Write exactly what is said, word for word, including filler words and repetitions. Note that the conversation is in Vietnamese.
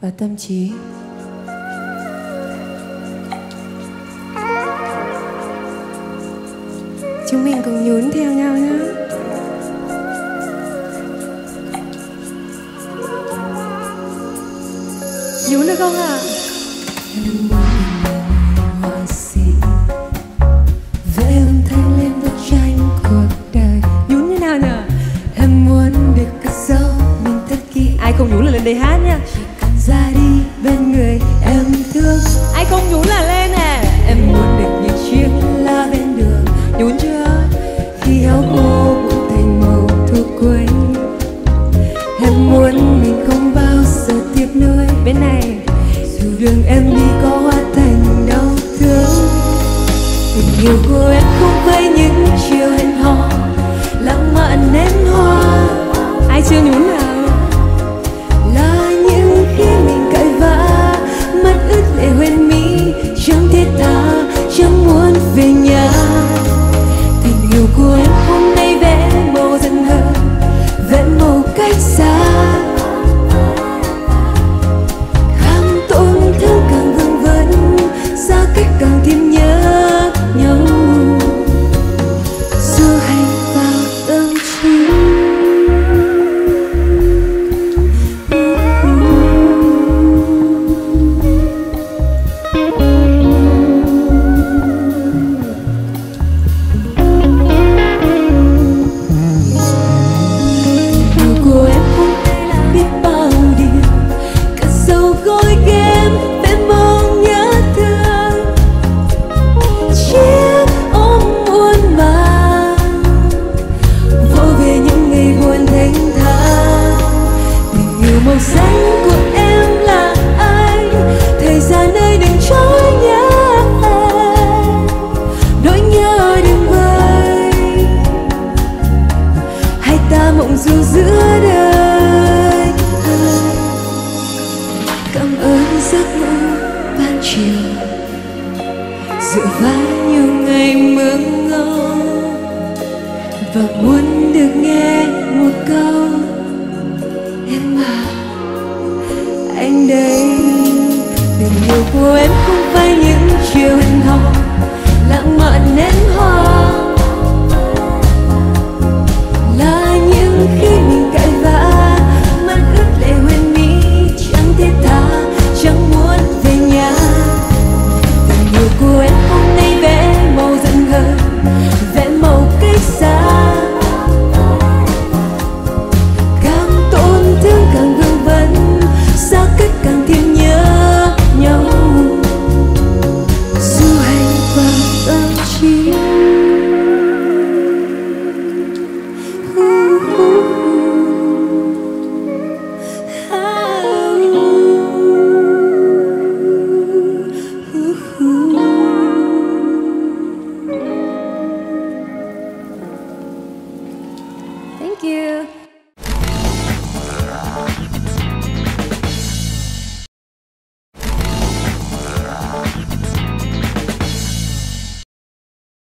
và tâm trí. Chúng mình cùng nhún theo nhau nhé. Nhún được không ạ? Vẽ âm thanh lên bức tranh cuộc đời. Nhún như nào nhỉ? Em muốn được cất giấu mình tất kỳ. Ai không nhún là lên đây hát nha. Chỉ cần ra đi bên người em thương. Ai không nhún là lên nè. Em muốn được những chiếc lá bên đường. Nhún chưa? Khi áo cô cũng thành màu thu cuối. Em muốn mình không bao giờ tiếp nối. Bên này dù đường em đi có hóa thành đau thương. Tình yêu của em không phải những chiều hẹn hò lãng mạn ném hoa. Ai chưa nhún nào? Là những khi mình cãi vã mắt ướt lệ hoen mi, chẳng thiết tha chẳng muốn về nhà. Tình yêu của em hôm nay vẽ màu dần hơn, vẽ màu cách xa. Càng tổn thương càng vương vấn, xa cách càng thêm nhớ nhau. Du hành vào tâm trí. Màu xanh của em là anh, thời gian ơi đừng trôi nhớ em, nỗi nhớ đừng vơi. Hai ta mộng du giữa đời. Cảm ơn giấc mơ ban chiều, dựa vai nhiều ngày mơ ngơ, và muốn được nghe một câu em à anh đây. Tình yêu của em không phải những chiều hẹn hò lãng mạn nét